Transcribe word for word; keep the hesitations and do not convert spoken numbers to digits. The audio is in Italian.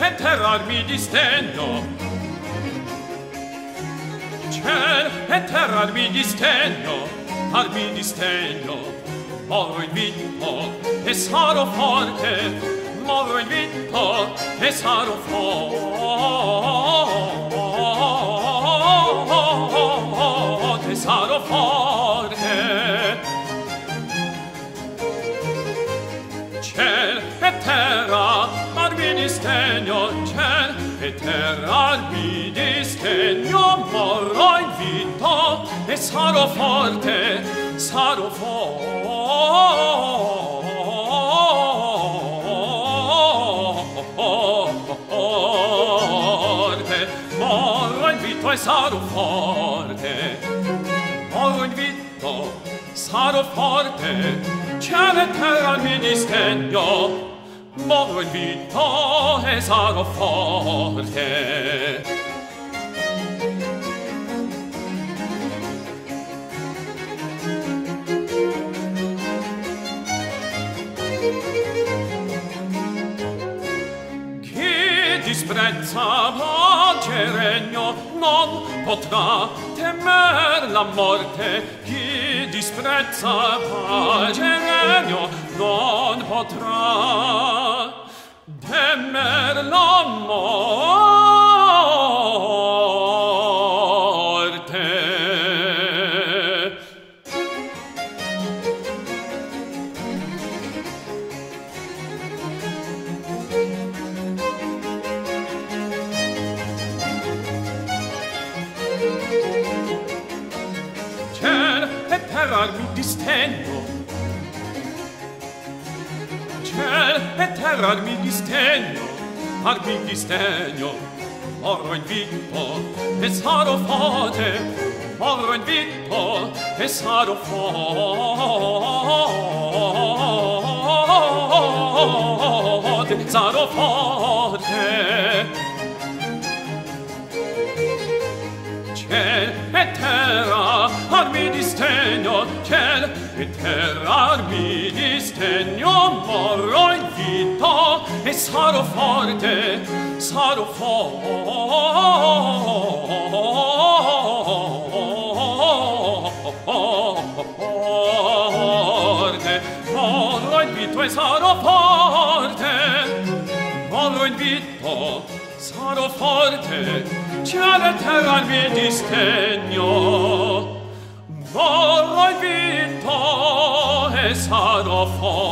e terra mi distegno, ciel e terra mi distegno, al mi distegno, morro in vito e sarò forte, morro in vito e sarò forte, sarò forte. Ciel e terra al mi distegno, ciel e terra al mi distegno, morrò in vito e sarò forte, sarò forte, morrò in vito e sarò forte, morrò in vito, sarò forte, ciel e terra mi distegno, morrò in vito e sarò forte. Chi disprezza pace regno non potrà temer la morte. Chi disprezza pace regno non potrà temer la morte. Ciel e terra mi distegno, ciel e terra mi distegno, al mi distegno, morrò in vito e sarò forte, morrò in vito e sarò forte, sarò forte. Ciel e terra al mi distegno, ciel e terra al mi distegno, morrò in vito e sarò forte, sarò forte, morrò in vito e sarò forte, morrò in vito, sarò forte, ciel e terra al mi distegno, morrò in vito e sarò forte.